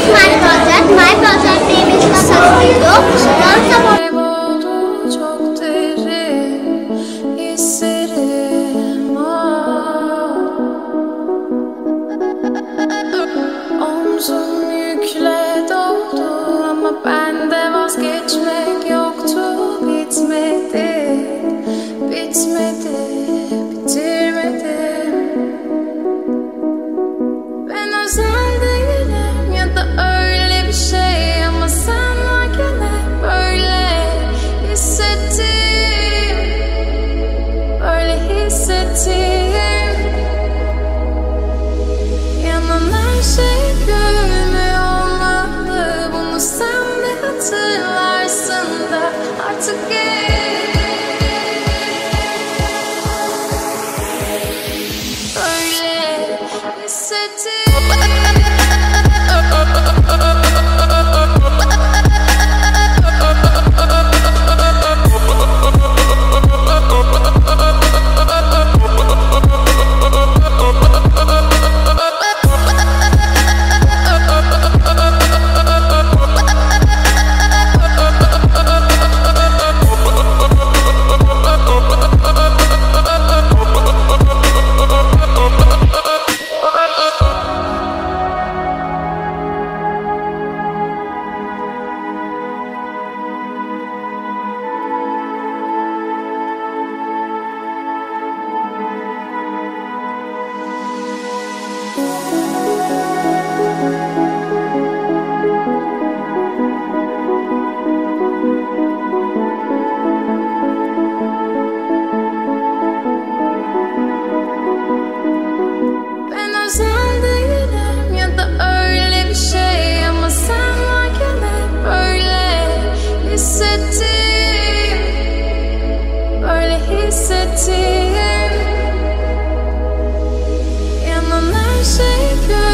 my project. My project name is Masas Video. Once upon Kayboldu çok derin hislerim Omzum yükle doldu ama bende vazgeçmek yoktu. Bitmedi, bitmedi, bitirmedim. Ben özel değilim ya da öyle bir şey ama sen varken hep böyle hissettim, böyle hissettim. Yanan her şey görünmüyor olmalı. Bunu sen de hatırlarsın da artık böyle Ben özel değilim ya da öyle bir şey ama sen varken hep böyle hissettim, böyle hissettim. Yanan her şey